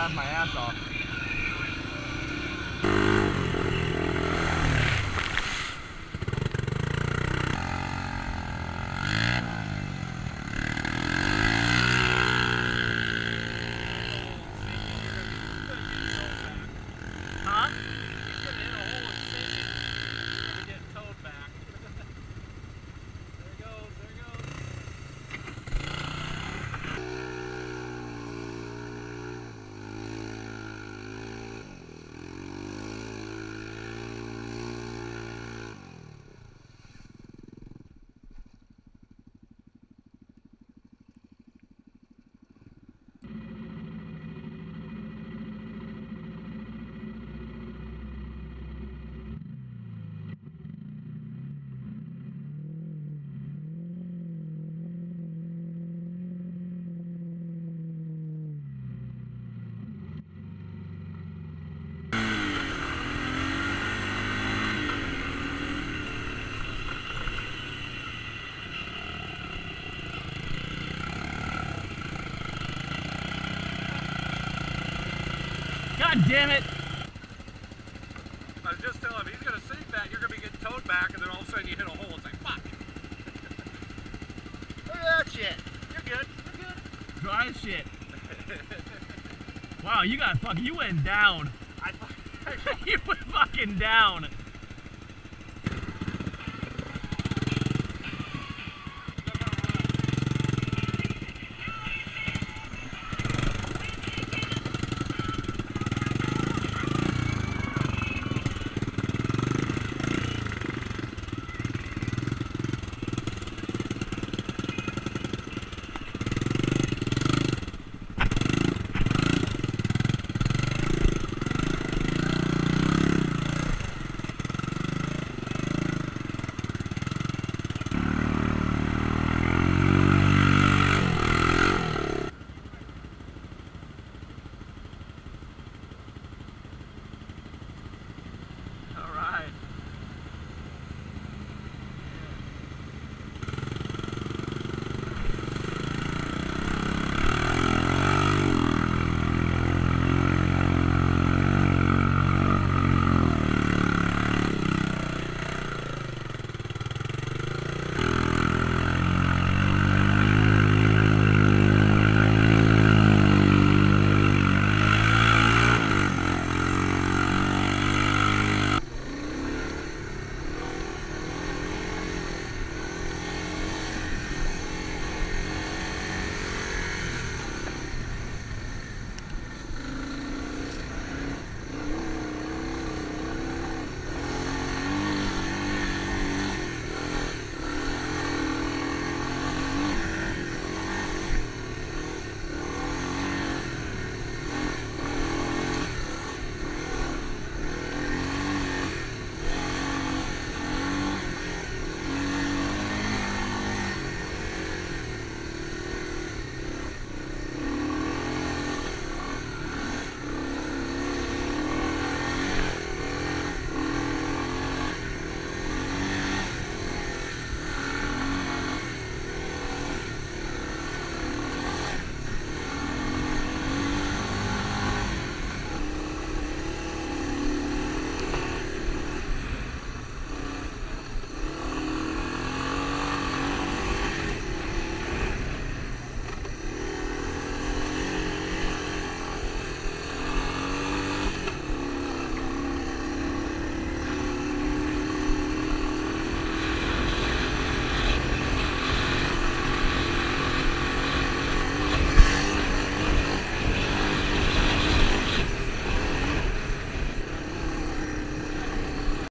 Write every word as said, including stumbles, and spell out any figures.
laugh my ass off. Huh? He's gonna hit a hole and sink it. He's gonna get towed back. There he goes, there he goes. God damn it! I was just telling him he's gonna sink back, you're gonna be getting towed back, and then all of a sudden you hit a hole. It's like, fuck! Look at that shit! You're good, you're good. Dry as shit. Wow, you got fucking, you went down. I, you went fucking down.